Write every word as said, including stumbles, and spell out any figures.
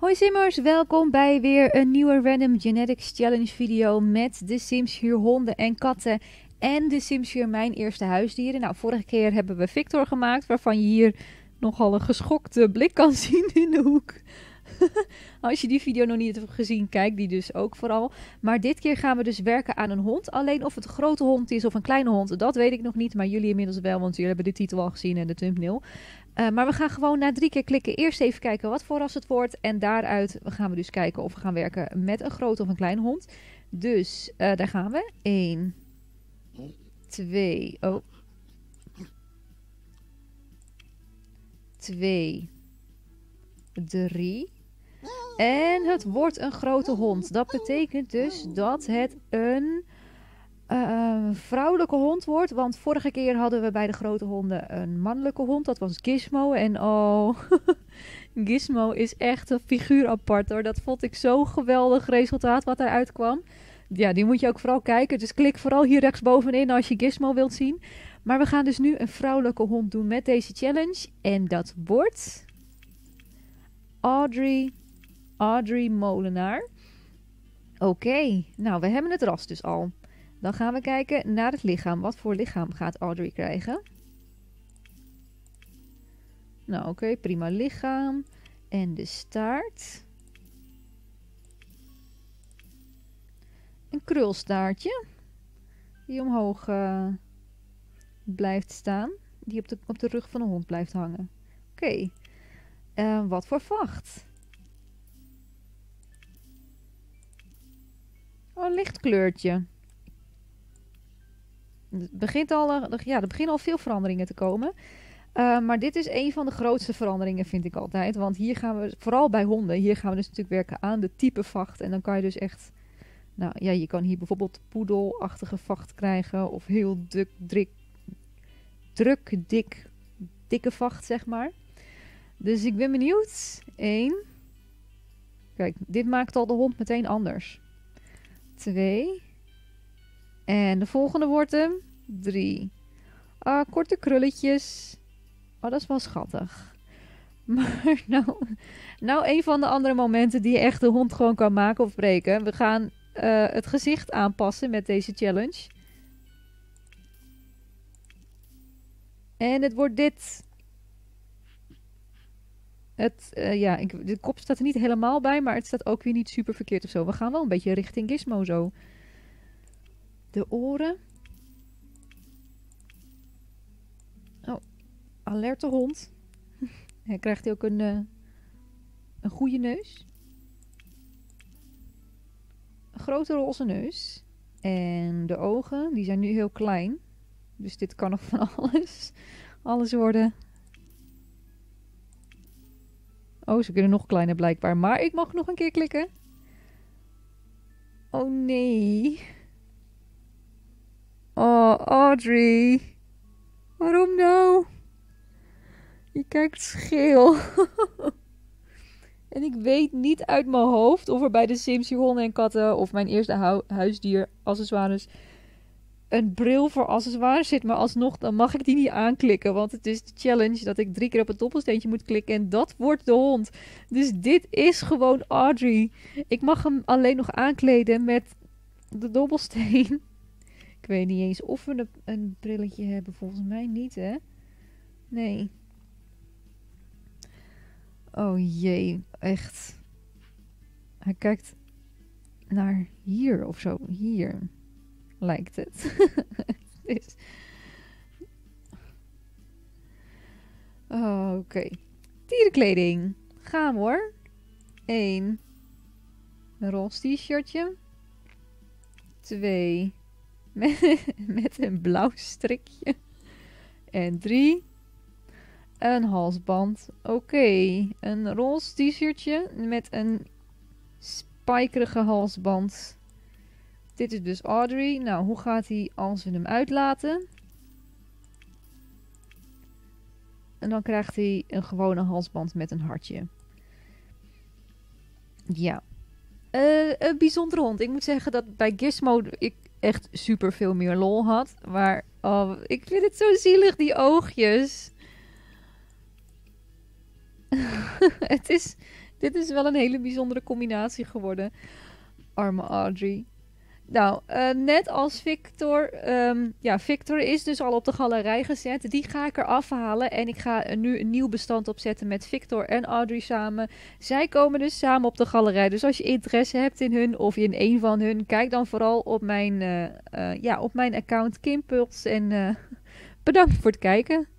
Hoi Simmers, welkom bij weer een nieuwe Random Genetics Challenge video met de Sims vier honden en katten en de Sims vier mijn eerste huisdieren. Nou, vorige keer hebben we Victor gemaakt, waarvan je hier nogal een geschokte blik kan zien in de hoek. Als je die video nog niet hebt gezien, kijk die dus ook vooral. Maar dit keer gaan we dus werken aan een hond. Alleen of het een grote hond is of een kleine hond, dat weet ik nog niet. Maar jullie inmiddels wel, want jullie hebben de titel al gezien en de thumbnail. Uh, maar we gaan gewoon na drie keer klikken eerst even kijken wat voor ras het wordt. En daaruit gaan we dus kijken of we gaan werken met een grote of een kleine hond. Dus uh, daar gaan we. één, twee, oh. twee, drie. En het wordt een grote hond. Dat betekent dus dat het een uh, vrouwelijke hond wordt. Want vorige keer hadden we bij de grote honden een mannelijke hond. Dat was Gizmo. En oh, Gizmo is echt een figuur apart hoor. Dat vond ik zo'n geweldig resultaat wat eruit kwam. Ja, die moet je ook vooral kijken. Dus klik vooral hier rechtsbovenin als je Gizmo wilt zien. Maar we gaan dus nu een vrouwelijke hond doen met deze challenge. En dat wordt Audrey... Audrey Molenaar. Oké, okay. Nou we hebben het ras dus al. Dan gaan we kijken naar het lichaam. Wat voor lichaam gaat Audrey krijgen? Nou oké, okay, prima lichaam. En de staart. Een krulstaartje. Die omhoog uh, blijft staan. Die op de, op de rug van de hond blijft hangen. Oké. Okay. Uh, wat voor vacht? Oh, een licht kleurtje. Het begint al, ja, er beginnen al veel veranderingen te komen. Uh, maar dit is een van de grootste veranderingen, vind ik altijd. Want hier gaan we, vooral bij honden, hier gaan we dus natuurlijk werken aan de type vacht. En dan kan je dus echt, nou ja, je kan hier bijvoorbeeld poedelachtige vacht krijgen. Of heel druk, druk, druk, dik, dikke vacht, zeg maar. Dus ik ben benieuwd. Eén. Kijk, dit maakt al de hond meteen anders. Twee. En de volgende wordt hem. Drie. Ah, korte krulletjes. Oh, dat is wel schattig. Maar nou, nou een van de andere momenten die je echt de hond gewoon kan maken of breken. We gaan uh, het gezicht aanpassen met deze challenge. En het wordt dit. Het, uh, ja, ik, de kop staat er niet helemaal bij, maar het staat ook weer niet super verkeerd of zo. We gaan wel een beetje richting Gizmo zo. De oren. Oh, alerte hond. Hij krijgt hij ook een, uh, een goede neus. Een grote roze neus. En de ogen, die zijn nu heel klein. Dus dit kan nog van alles, alles worden. Oh, ze kunnen nog kleiner blijkbaar. Maar ik mag nog een keer klikken. Oh nee. Oh, Audrey. Waarom nou? Je kijkt scheel. En ik weet niet uit mijn hoofd of er bij de Sims honden en katten of mijn eerste hu huisdier accessoires een bril voor accessoires zit, maar alsnog, dan mag ik die niet aanklikken. Want het is de challenge dat ik drie keer op het dobbelsteentje moet klikken en dat wordt de hond. Dus dit is gewoon Audrey. Ik mag hem alleen nog aankleden met de dobbelsteen. Ik weet niet eens of we een, een brilletje hebben. Volgens mij niet, hè? Nee. Oh jee, echt. Hij kijkt naar hier of zo. Hier. Lijkt het. Dus. Oh, oké. Okay. Dierenkleding. Gaan we hoor. Eén. Een roze t-shirtje. Twee. Met, met een blauw strikje. En drie. Een halsband. Oké. Okay. Een roze t-shirtje met een spijkerige halsband. Dit is dus Audrey. Nou, hoe gaat hij als we hem uitlaten? En dan krijgt hij een gewone halsband met een hartje. Ja. Uh, een bijzondere hond. Ik moet zeggen dat bij Gizmo ik echt super veel meer lol had. Maar oh, ik vind het zo zielig, die oogjes. het is... Dit is wel een hele bijzondere combinatie geworden. Arme Audrey. Nou, uh, net als Victor. Um, ja, Victor is dus al op de galerij gezet. Die ga ik er afhalen. En ik ga nu een nieuw bestand opzetten met Victor en Audrey samen. Zij komen dus samen op de galerij. Dus als je interesse hebt in hun of in een van hun, kijk dan vooral op mijn, uh, uh, ja, op mijn account Kimpuls. En uh, bedankt voor het kijken.